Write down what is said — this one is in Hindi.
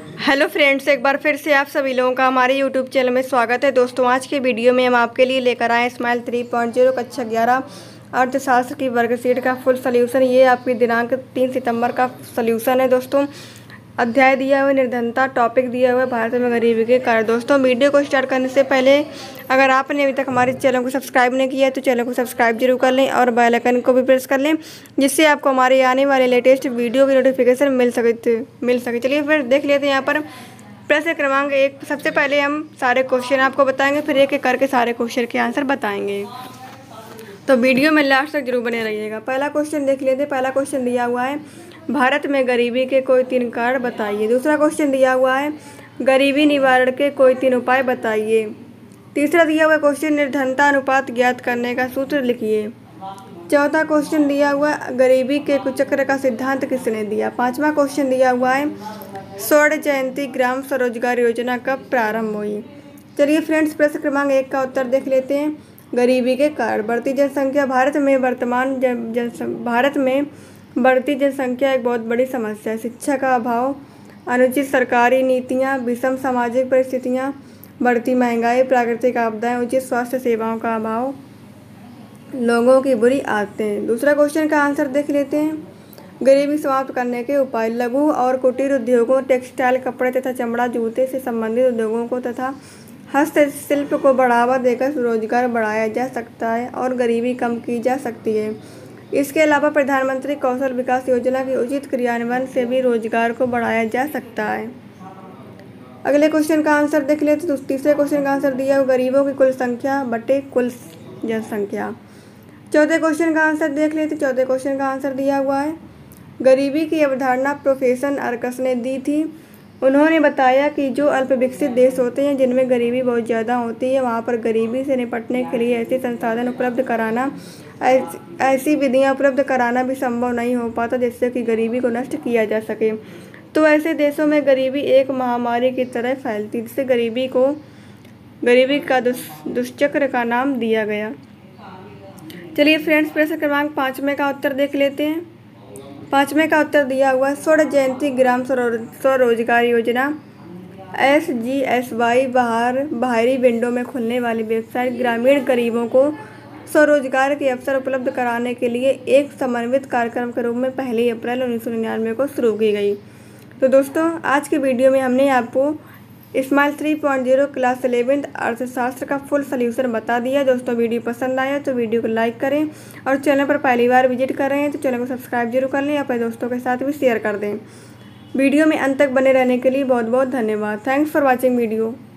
हेलो फ्रेंड्स, एक बार फिर से आप सभी लोगों का हमारे यूट्यूब चैनल में स्वागत है। दोस्तों, आज के वीडियो में हम आपके लिए लेकर आए स्माइल 3.0 कक्षा 11 अर्थशास्त्र की वर्कशीट का फुल सॉल्यूशन। ये आपकी दिनांक 3 सितंबर का सॉल्यूशन है। दोस्तों, अध्याय दिया हुआ निर्धनता, टॉपिक दिया हुआ है भारत में गरीबी के कारण। दोस्तों, वीडियो को स्टार्ट करने से पहले अगर आपने अभी तक हमारे चैनल को सब्सक्राइब नहीं किया है तो चैनल को सब्सक्राइब जरूर कर लें और बेल आइकन को भी प्रेस कर लें, जिससे आपको हमारे आने वाले लेटेस्ट वीडियो की नोटिफिकेशन मिल सके। चलिए फिर देख लेते हैं यहाँ पर प्रश्न क्रमांक 1। सबसे पहले हम सारे क्वेश्चन आपको बताएंगे, फिर एक एक करके सारे क्वेश्चन के आंसर बताएंगे, तो वीडियो में लास्ट तक जरूर बने रहिएगा। पहला क्वेश्चन देख लेते हैं। पहला क्वेश्चन दिया हुआ है भारत में गरीबी के कोई 3 कारण बताइए। दूसरा क्वेश्चन दिया हुआ है गरीबी निवारण के कोई 3 उपाय बताइए। तीसरा दिया हुआ क्वेश्चन निर्धनता अनुपात ज्ञात करने का सूत्र लिखिए। चौथा क्वेश्चन दिया हुआ गरीबी के कुचक्र का सिद्धांत किसने दिया। पांचवा क्वेश्चन दिया हुआ है स्वर्ण जयंती ग्राम स्वरोजगार योजना कब प्रारंभ हुई। चलिए फ्रेंड्स, प्रश्न क्रमांक 1 का उत्तर देख लेते हैं। गरीबी के कारण बढ़ती जनसंख्या। भारत में बढ़ती जनसंख्या एक बहुत बड़ी समस्या है। शिक्षा का अभाव, अनुचित सरकारी नीतियाँ, विषम सामाजिक परिस्थितियाँ, बढ़ती महंगाई, प्राकृतिक आपदाएं, उचित स्वास्थ्य सेवाओं का अभाव, लोगों की बुरी आदतें। दूसरा क्वेश्चन का आंसर देख लेते हैं। गरीबी समाप्त करने के उपाय। लघु और कुटीर उद्योगों, टेक्सटाइल, कपड़े तथा चमड़ा जूते से संबंधित उद्योगों को तथा हस्तशिल्प को बढ़ावा देकर रोजगार बढ़ाया जा सकता है और गरीबी कम की जा सकती है। इसके अलावा प्रधानमंत्री कौशल विकास योजना के उचित क्रियान्वयन से भी रोजगार को बढ़ाया जा सकता है। अगले क्वेश्चन का आंसर देख लेते तो तीसरे क्वेश्चन का आंसर दिया है गरीबों की कुल संख्या बटे कुल जनसंख्या। चौथे क्वेश्चन का आंसर देख लेते। चौथे क्वेश्चन का आंसर दिया हुआ है गरीबी की अवधारणा प्रोफेसर अर्कस ने दी थी। उन्होंने बताया कि जो अल्प विकसित देश होते हैं जिनमें गरीबी बहुत ज़्यादा होती है, वहाँ पर गरीबी से निपटने के लिए ऐसे संसाधन उपलब्ध कराना, ऐसी विधियाँ उपलब्ध कराना भी संभव नहीं हो पाता जिससे कि गरीबी को नष्ट किया जा सके। तो ऐसे देशों में गरीबी एक महामारी की तरह फैलती, जिससे गरीबी का दुष्चक्र का नाम दिया गया। चलिए फ्रेंड्स, प्रश्न क्रमांक 5 का उत्तर देख लेते हैं। 5 का उत्तर दिया हुआ स्वर्ण जयंती ग्राम स्वरोजगार योजना SGSY बाहरी विंडो में खुलने वाली वेबसाइट ग्रामीण गरीबों को स्वरोजगार के अवसर उपलब्ध कराने के लिए एक समन्वित कार्यक्रम के रूप में 1 अप्रैल 1999 को शुरू की गई। तो दोस्तों, आज के वीडियो में हमने आपको स्माइल 3.0 क्लास 11 अर्थशास्त्र का फुल सॉल्यूशन बता दिया। दोस्तों, वीडियो पसंद आया तो वीडियो को लाइक करें और चैनल पर पहली बार विजिट कर रहे हैं तो चैनल को सब्सक्राइब जरूर कर लें, अपने दोस्तों के साथ भी शेयर कर दें। वीडियो में अंत तक बने रहने के लिए बहुत बहुत धन्यवाद। Thanks for watching video.